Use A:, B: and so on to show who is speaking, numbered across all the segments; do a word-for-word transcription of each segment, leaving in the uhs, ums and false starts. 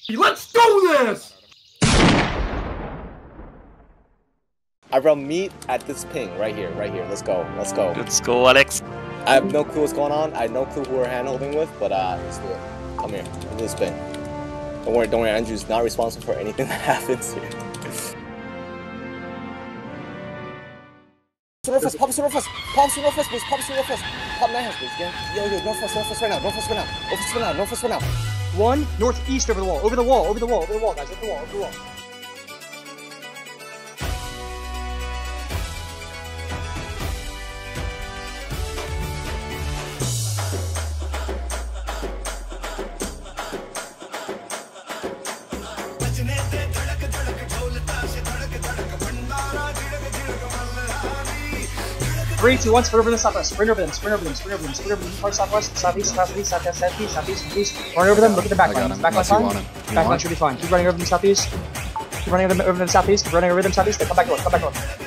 A: Let's do this!
B: I run meet at this ping right here, right here. Let's go, let's go.
C: Let's go, Alex.
B: I have no clue what's going on. I have no clue who we're hand-holding with, but uh, let's do it. Come here, do this ping. Don't worry, don't worry. Andrew's not responsible for anything that happens here. Northwest, pop us to Northwest, pop us to Northwest, please, pop us to Northwest, pop nine house, please, again. Yo, yo, Northwest, Northwest right now, Northwest right now, Northwest right now, Northwest right now.
D: One, northeast over the wall, over the wall, over the wall, over the wall, guys, over the wall, over the wall. Three, two, one, sprint over them, southwest, sprint over them, sprint over them, sprint over them, sprint over them, far southwest, southeast, southeast, southwest, southeast, southeast, southeast. Run over them, look at the back line. Back line fine. Back line should be fine. Keep running over them southeast. Keep running over them, over them southeast. Keep running over them southeast. Come back north, come back north.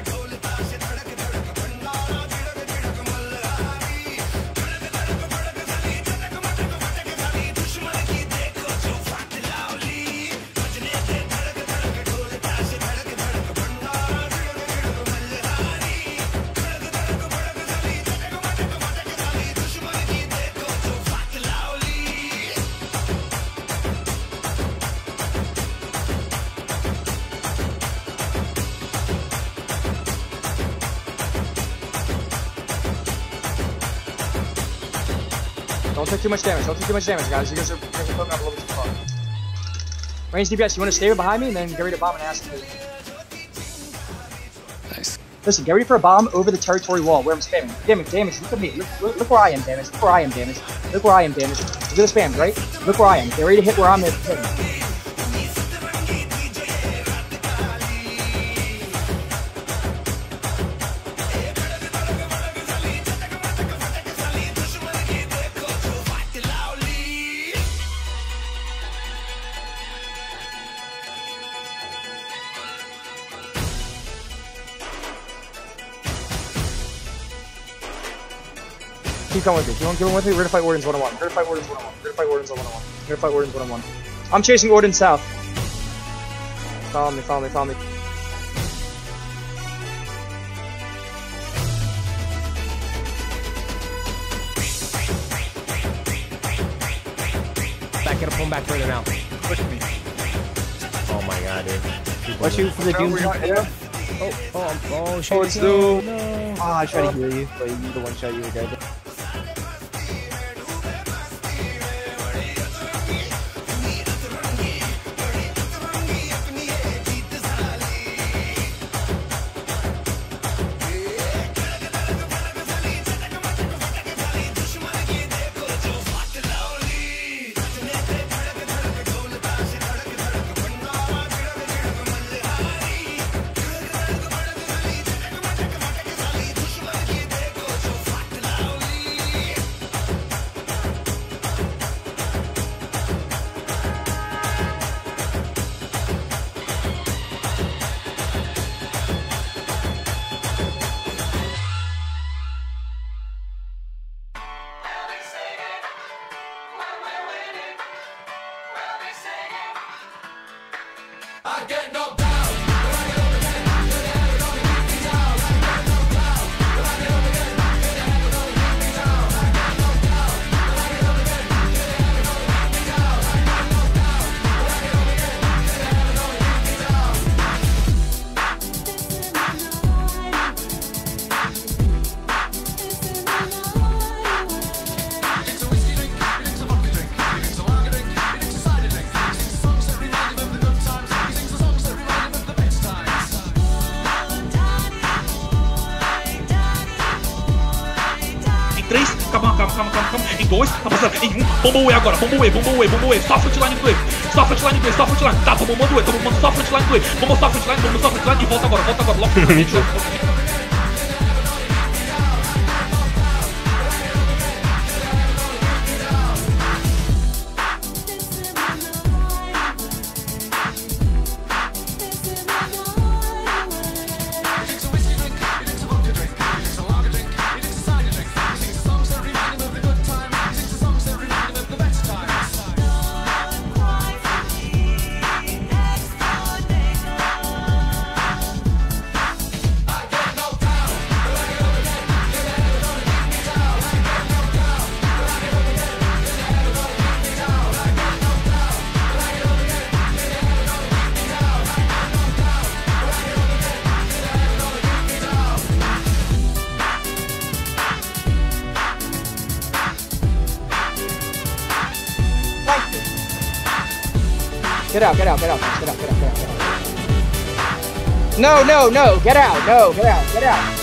D: Don't take too much damage. Don't take too much damage, guys. You guys are, you guys are putting up a little bit too far. Range D P S, you want to stay behind me and then get ready to bomb and ask me.
C: Nice.
D: Listen, get ready for a bomb over the territory wall where I'm spamming. Damage, damage, look at me. Look, look, look where I am, damage. Look where I am, damage. Look where I am, damage. Look at the spam, right? Look where I am. Get ready to hit where I'm hitting. Keep going with me. Keep on going with me. We're gonna fight Wardens one on one. We're gonna fight Wardens one on one. We're gonna fight Wardens one on one. We're gonna fight Wardens one on one. I'm chasing Wardens south. Follow me, follow me, follow me.
A: Back, get a pull back further now.
C: Push me.
A: Oh my god, dude.
D: Watch you for the doom.
A: Oh, oh, oh, shit.
D: Oh, it's Doom.
A: No.
D: Ah, I tried to heal you, but you need the one shot you were dead.
E: I get knocked down.
F: três, calma, calma, calma, calma, calma. Em dois, tá passando. Em um, bomba away agora, bomba away, bomba away, bomba away. Só frontline inglês, só frontline inglês, só frontline. Tá, tô bombando away, tô bombando só frontline inglês. Bomba só frontline, bomba só frontline e volta agora, volta agora, logo.
D: Get out, get out, get out, get out, get out, get out, get out. No, no, no, get out, no, get out, get out.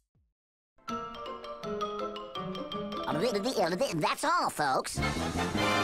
C: That's all, folks.